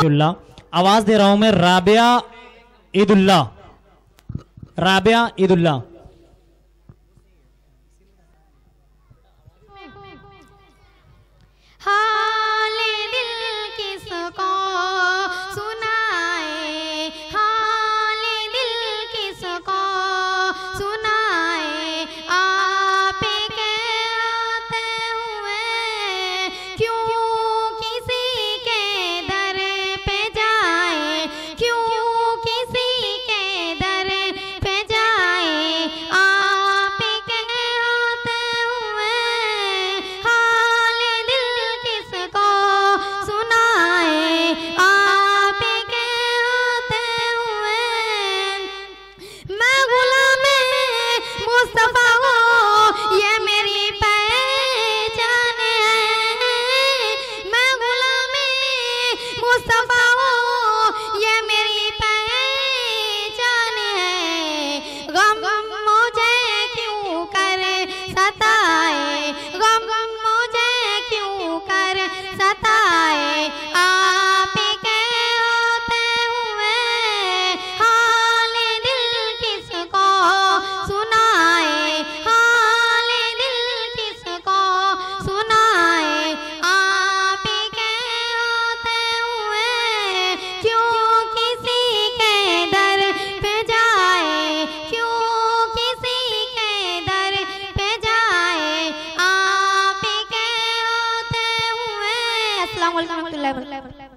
ईदुल्ला। आवाज दे रहा हूं मैं, राबिया ईदुल्ला, राबिया ईदुल्ला। हाल दिल किसको सुनाए, हाल दिल किसको सुनाए, आप के आते हुए क्यों किसी के दर पे जाए, क्यों किसी के दर पे जाए, आप के आते हुए हाल दिल किसको सुनाए, आप के आते हुए। मैं गुलाम मुस्तफा हूँ, ये मेरी पहचान है। मैं गुलाम मुस्तफा हूँ, ये मेरी पहचान है। गम मुझे क्यों कर सताए, गम मुझे क्यों कर सताए, आप के आते हुए हाल दिल किसको सुनाए, हाल दिल किसको सुनाए, आप के आते हुए क्यों किसी के दर पे जाए, क्यों किसी के दर पे जाए, आप के आते हुए। अस्सलाम वालेकुम रहमतुल्लाहि व बरकातहू।